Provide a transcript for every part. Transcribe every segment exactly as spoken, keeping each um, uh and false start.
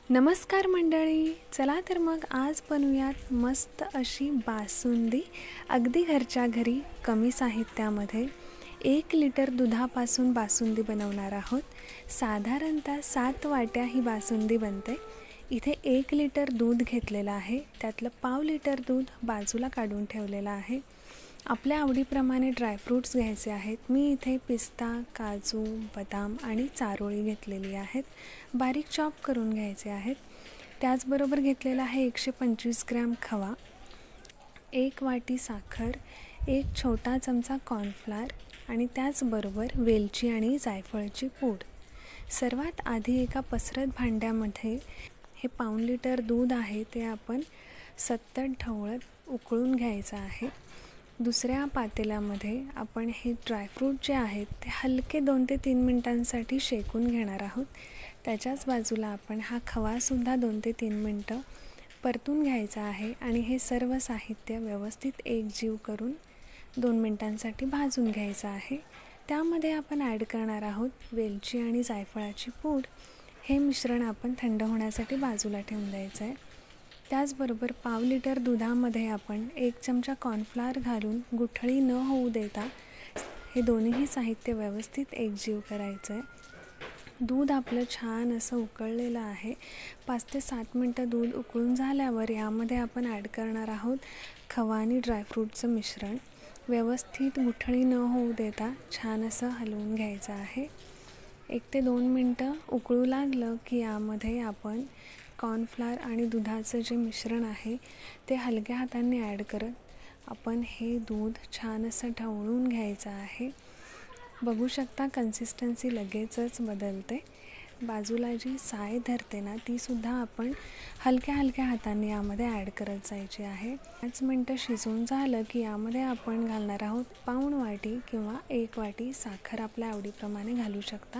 नमस्कार मंडळी, चला तर मग आज बनवूयात मस्त अशी बासुंदी अगदी घरच्या घरी कमी साहित्यामध्ये। एक लिटर दुधापासून बासुंदी बनवणार आहोत। साधारणतः सात वाट्या ही बासुंदी बनते। इथे एक लिटर दूध घेतलेलं आहे, त्यातलं पाव लिटर दूध बाजूला काढून ठेवलेलं आहे। आपल्या आवडीप्रमाणे ड्रायफ्रूट्स घ्यायचे आहेत। मी इथे पिस्ता, काजू, बदाम आणि चारोळी घेतलेली आहेत, बारीक चॉप करून घ्यायचे आहेत। त्याचबरोबर घेतलेला आहे एकशे पंचवीस ग्रॅम खवा, एक वाटी साखर, एक छोटा चमचा कॉर्नफ्लोअर आणि त्याचबरोबर वेलची आणि जायफळची पूड। सर्वात आधी एका पसरत भांड्यामध्ये हे पाऊण लिटर दूध आहे ते आपण सतत ढवळत उकळून घ्यायचं आहे। दुसऱ्या पातेल्यामध्ये आपण हे ड्रायफ्रूट जे आहेत ते हलके दोन ते तीन मिनिटांसाठी शेकून घेणार आहोत। त्याच्याच बाजूला आपण हा खवासुद्धा दोन ते तीन मिनटं परतून घ्यायचा आहे आणि हे सर्व साहित्य व्यवस्थित एकजीव करून दोन मिनिटांसाठी भाजून घ्यायचं आहे। त्यामध्ये आपण ॲड करणार आहोत वेलची आणि जायफळाची पूड। हे मिश्रण आपण थंड होण्यासाठी बाजूला ठेवून द्यायचं आहे। त्याचबरोबर पाव लिटर दुधामध्ये आपण एक चमचा कॉर्नफ्लोअर घालून गुठळी न होऊ देता हे दोन्हीही साहित्य व्यवस्थित एकजीव करायचं आहे। दूध आपलं छान असं उकळलेलं आहे। पाच ते सात मिनटं दूध उकळून झाल्यावर यामध्ये आपण ॲड करणार आहोत खवा आणि ड्रायफ्रूटचं मिश्रण। व्यवस्थित गुठळी न होऊ देता छान असं हलवून घ्यायचं आहे। एक ते दोन मिनटं उकळू लागलं की यामध्ये आपण कॉर्नफ्लोअर आणि दुधाचं जे मिश्रण आहे ते हलक्या हाताने ॲड करत आपण हे दूध छान असं ढवळून घ्यायचं आहे। बघू शकता कन्सिस्टन्सी लगेचच बदलते। बाजूला जी साय धरते ना तीसुद्धा आपण हलक्या हलक्या हाताने यामध्ये ॲड करत जायची आहे। पाच मिनटं शिजवून झालं की यामध्ये आपण घालणार आहोत पाऊण वाटी किंवा एक वाटी साखर, आपल्या आवडीप्रमाणे घालू शकता।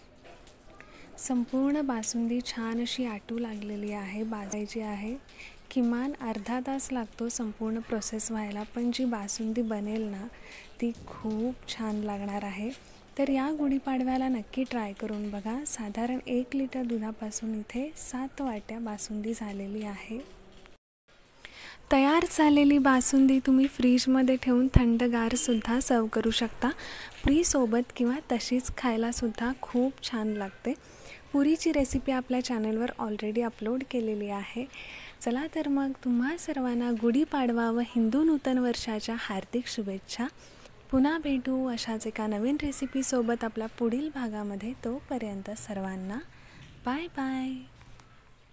संपूर्ण बासुंदी छान अशी आटू लागलेली आहे, भाजायची आहे। किमान अर्धा तास लागतो संपूर्ण प्रोसेस व्हायला, पण जी बासुंदी बनेल ना ती खूप छान लागणार आहे। तर या गुढीपाडव्याला नक्की ट्राय करून बघा। साधारण एक लिटर दुधापासून इथे सात वाट्या बासुंदी झालेली आहे। तयार झालेली बासुंदी तुम्ही फ्रीजमध्ये ठेवून थंडगारसुद्धा सर्व करू शकता। पुरीसोबत किंवा तशीच खायलासुद्धा खूप छान लागते। पुरीची रेसिपी आपल्या चॅनलवर ऑलरेडी अपलोड केलेली आहे। चला तर मग तुम्हा सर्वांना गुढीपाडवा व हिंदू नूतन वर्षाच्या हार्दिक शुभेच्छा। पुन्हा भेटू अशाच एका नवीन रेसिपीसोबत आपल्या पुढील भागामध्ये। तोपर्यंत सर्वांना बाय बाय।